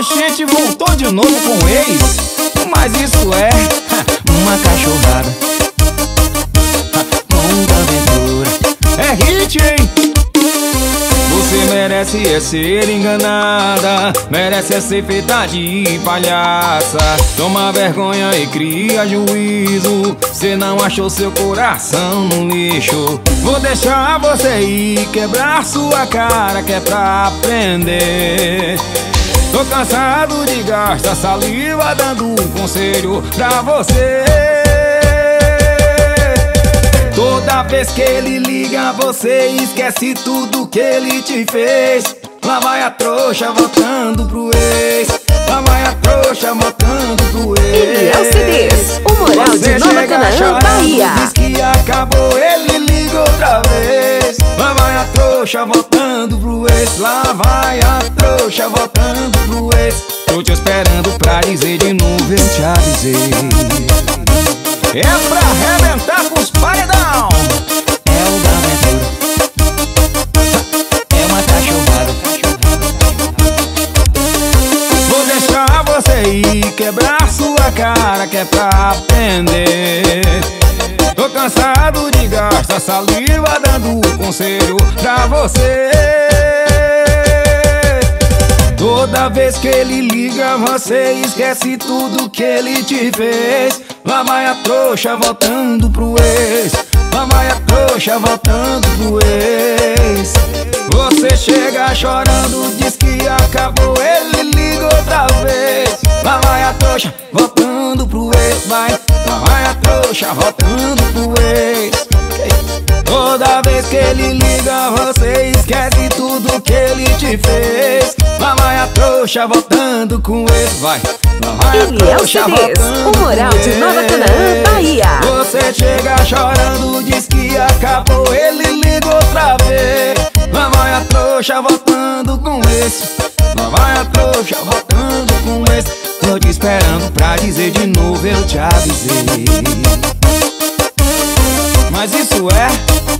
Oxente, voltou de novo com o ex. Mas isso é uma cachorrada. Muita aventura. É hit, hein? Você merece é ser enganada, merece é ser feita de palhaça. Toma vergonha e cria juízo, cê não achou seu coração no lixo. Vou deixar você ir quebrar sua cara, que é pra aprender. Tô cansado de gastar saliva dando um conselho pra você. Toda vez que ele liga, você esquece tudo que ele te fez. Lá vai a trouxa voltando pro ex. Lá vai a trouxa voltando pro ex. Eliel CDs, o Moral de Nova Canaã, Bahia. Diz que acabou, ele liga outra vez. Lá vai a trouxa voltando pro ex. Lá vai a trouxa voltando pro ex. Tô te esperando pra dizer de novo, eu te avisei. É pra arrebentar com os paredão. É o da aventura. É uma cachorrada. Vou deixar você ir quebrar sua cara, que é pra aprender. Tô cansado de gastar saliva dando conselho pra você. Toda vez que ele liga, você esquece tudo que ele te fez. Lá vai a trouxa voltando pro ex. Lá vai a trouxa voltando pro ex. Você chega chorando, diz que acabou, ele liga outra vez. Lá vai a trouxa voltando pro ex. Vai, lá vai a trouxa voltando pro ex. Toda vez que ele liga, você esquece tudo que ele te fez. Lá vai a trouxa voltando com ele. Vai, lá vai a trouxa voltando. O Moral de Nova Canaã, Bahia. Você chega chorando, diz que acabou, ele liga outra vez. Lá vai a trouxa voltando com esse. Lá vai a trouxa voltando com esse. Tô te esperando pra dizer de novo, eu te avisei. Mas isso é